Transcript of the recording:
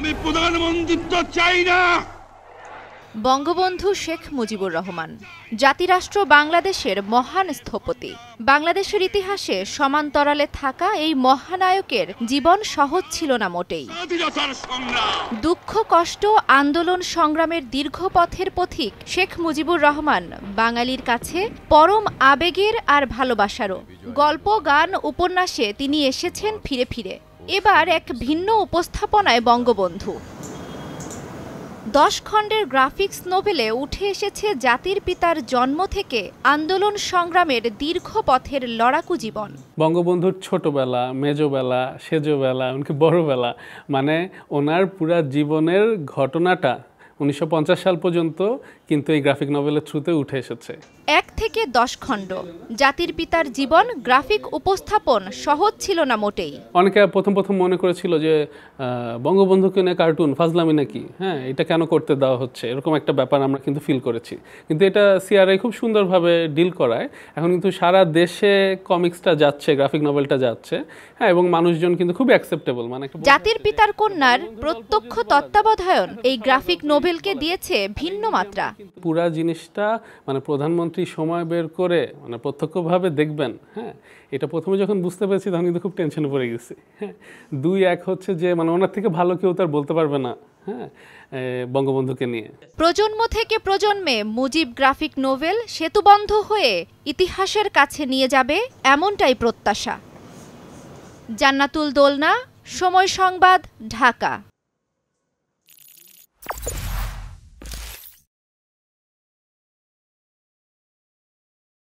আমি প্রধানমন্ত্রিত্ব চাই না। বঙ্গবন্ধু শেখ মুজিবুর রহমান জাতিরাষ্ট্র বাংলাদেশের মহান স্থপতি। বাংলাদেশের ইতিহাসে সমান্তরালে থাকা এই মহানায়কের জীবন সহজ ছিল না মোটেই। দুঃখ কষ্ট আন্দোলন সংগ্রামের দীর্ঘ পথের পথিক শেখ মুজিবুর রহমান বাঙালির কাছে পরম আবেগের আর ভালোবাসারও। গল্প গান উপন্যাসে তিনি এসেছেন ফিরে ফিরে। এবার এক ভিন্ন উপস্থাপনায় বঙ্গবন্ধু। 10 খণ্ডের গ্রাফিক্স নোভেলে উঠে এসেছে জাতির পিতার জন্ম থেকে আন্দোলন সংগ্রামের দীর্ঘ পথের লড়াকু জীবন। বঙ্গবন্ধুর ছোটবেলা, মেজোবেলা, সেজোবেলা, এমনকি বড়বেলা, মানে ওনার পুরা জীবনের ঘটনাটা 1950 সাল পর্যন্ত কিন্তু এই গ্রাফিক নভেলের থ্রুতে উঠে এসেছে। 1 থেকে 10 খণ্ড জাতির পিতার জীবন গ্রাফিক উপস্থাপন সহজ ছিল না মোটেই। অনেকে প্রথম মনে করেছিল যে বঙ্গবন্ধুকে নিয়ে কার্টুন ফাজলামি নাকি, হ্যাঁ এটা কেন করতে দেওয়া হচ্ছে, এরকম একটা ব্যাপার আমরা কিন্তু ফিল করেছি। কিন্তু এটা সিআরআই খুব সুন্দরভাবে ডিল করায়। এখন কিন্তু সারা দেশে কমিক্সটা যাচ্ছে, গ্রাফিক নভেলটা যাচ্ছে, হ্যাঁ, এবং মানুষজন কিন্তু খুব অ্যাকসেপ্টেবল। মানে জাতির পিতার কন্যার প্রত্যক্ষ তত্ত্বাবধায়ন এই গ্রাফিক নোভেলকে দিয়েছে ভিন্ন মাত্রা। পুরা জিনিসটা মানে প্রধানমন্ত্রী সময় বের করে মানে প্রত্যক্ষভাবে দেখবেন, হ্যাঁ, এটা প্রথমে যখন বুঝতে পেরেছি তখন কিন্তু খুব টেনশনে পড়ে গেছি। হ্যাঁ, 2-1 হচ্ছে যে মানে ওনার থেকে ভালো কেউ তার বলতে পারবে না, হ্যাঁ, বঙ্গবন্ধুকে নিয়ে। প্রজন্ম থেকে প্রজন্মে মুজিব গ্রাফিক নোভেল সেতুবন্ধ হয়ে ইতিহাসের কাছে নিয়ে যাবে এমনটাই প্রত্যাশা। জান্নাতুল দোলনা, সময় সংবাদ, ঢাকা।